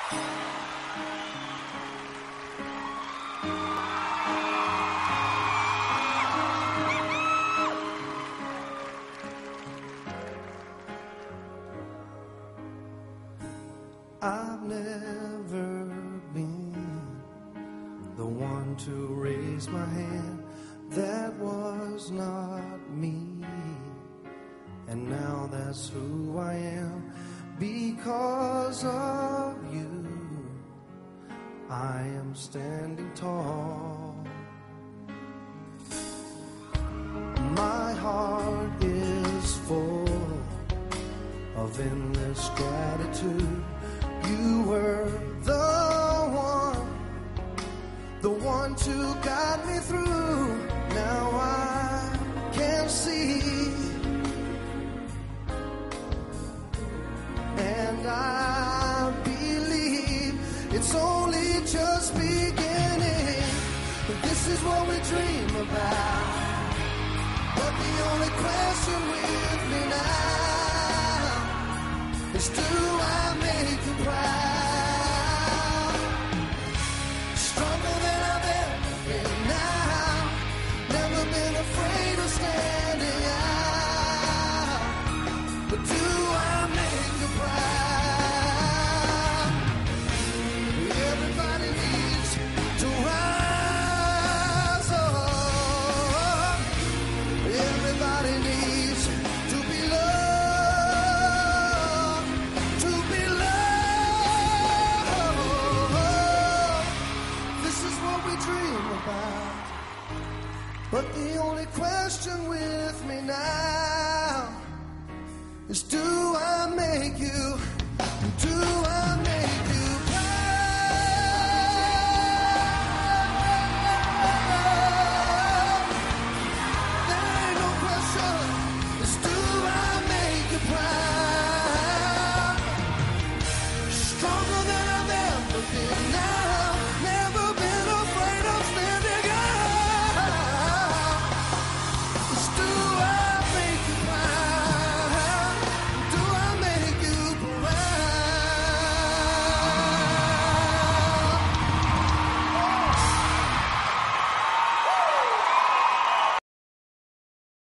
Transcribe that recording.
I've never been the one to raise my hand. That was not me. And now that's who I am. Because of you, I am standing tall. My heart is full of endless gratitude. You were the one to guide me through. Now I can see, and I believe it's only just beginning. This is what we dream about. But the only question with me now is, do I make you proud? Stronger than I've ever been now. Never been afraid of standing out. But do I make you proud? Everybody needs to rise up. Everybody needs to be loved. To be loved. This is what we dream about. But the only question with me now is, do